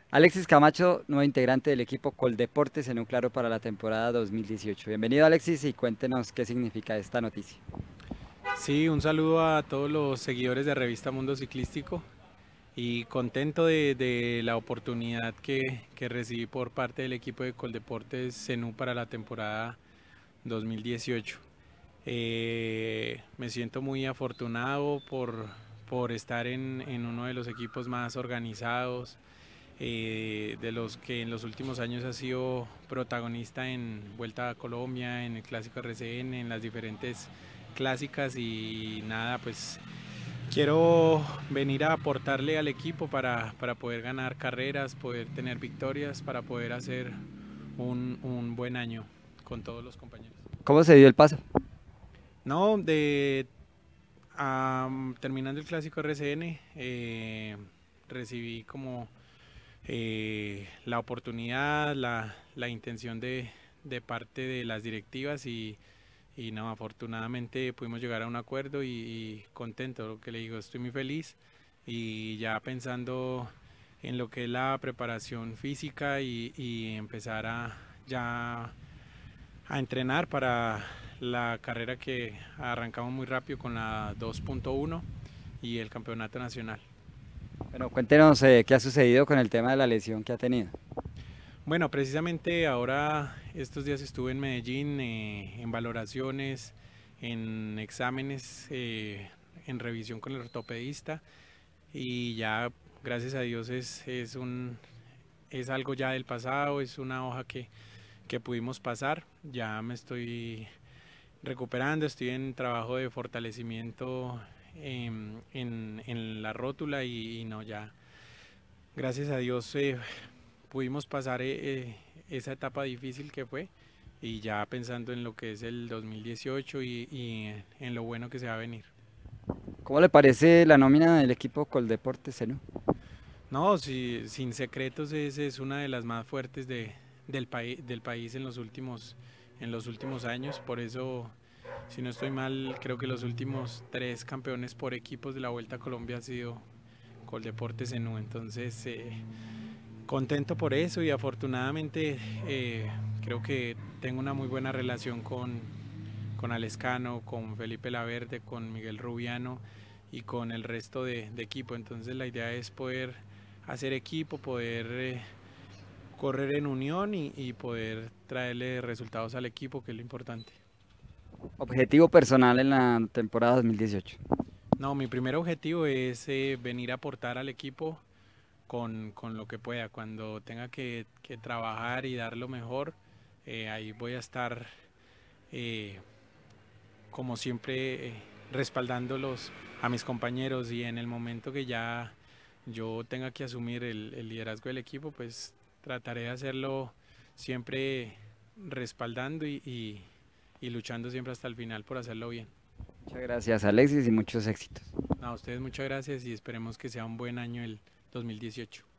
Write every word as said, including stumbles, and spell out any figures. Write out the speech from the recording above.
Alexis Camacho, nuevo integrante del equipo Coldeportes en un claro para la temporada dos mil dieciocho. Bienvenido Alexis y cuéntenos qué significa esta noticia. Sí, un saludo a todos los seguidores de Revista Mundo Ciclístico y contento de, de la oportunidad que, que recibí por parte del equipo de Coldeportes Zenú para la temporada dos mil dieciocho. Eh, me siento muy afortunado por, por estar en, en uno de los equipos más organizados, eh, de los que en los últimos años ha sido protagonista en Vuelta a Colombia, en el Clásico R C N, en las diferentes clásicas y nada, pues quiero venir a aportarle al equipo para, para poder ganar carreras, poder tener victorias, para poder hacer un, un buen año con todos los compañeros. ¿Cómo se dio el paso? No, de um, terminando el Clásico R C N, eh, recibí como eh, la oportunidad, la, la intención de, de, parte de las directivas y, y no, afortunadamente pudimos llegar a un acuerdo y, y contento, lo que le digo, estoy muy feliz y ya pensando en lo que es la preparación física y, y empezar a ya a entrenar para la carrera que arrancamos muy rápido con la dos punto uno y el campeonato nacional. Bueno, cuéntenos eh, qué ha sucedido con el tema de la lesión que ha tenido. Bueno, precisamente ahora estos días estuve en Medellín eh, en valoraciones, en exámenes, eh, en revisión con el ortopedista y ya gracias a Dios es, es, un, es algo ya del pasado, es una hoja que, que pudimos pasar, ya me estoy recuperando, estoy en trabajo de fortalecimiento en, en, en la rótula y, y no, ya gracias a Dios eh, pudimos pasar eh, esa etapa difícil que fue y ya pensando en lo que es el dos mil dieciocho y, y en lo bueno que se va a venir. ¿Cómo le parece la nómina del equipo Coldeportes Zenú? No, si, sin secretos es, es una de las más fuertes de, del, país, del país en los, últimos, en los últimos años, por eso si no estoy mal creo que los últimos tres campeones por equipos de la Vuelta a Colombia ha sido Coldeportes Zenú, entonces eh, contento por eso y afortunadamente eh, creo que tengo una muy buena relación con, con Alescano, con Felipe Laverde, con Miguel Rubiano y con el resto de, de equipo. Entonces la idea es poder hacer equipo, poder eh, correr en unión y, y poder traerle resultados al equipo, que es lo importante. Objetivo personal en la temporada dos mil dieciocho. No, mi primer objetivo es eh, venir a aportar al equipo con, con, lo que pueda. Cuando tenga que, que trabajar y dar lo mejor, eh, ahí voy a estar, eh, como siempre, eh, respaldándolos a mis compañeros y en el momento que ya yo tenga que asumir el, el liderazgo del equipo, pues trataré de hacerlo siempre respaldando y, y, y luchando siempre hasta el final por hacerlo bien. Muchas gracias Alexis y muchos éxitos. A ustedes muchas gracias y esperemos que sea un buen año el dos mil dieciocho.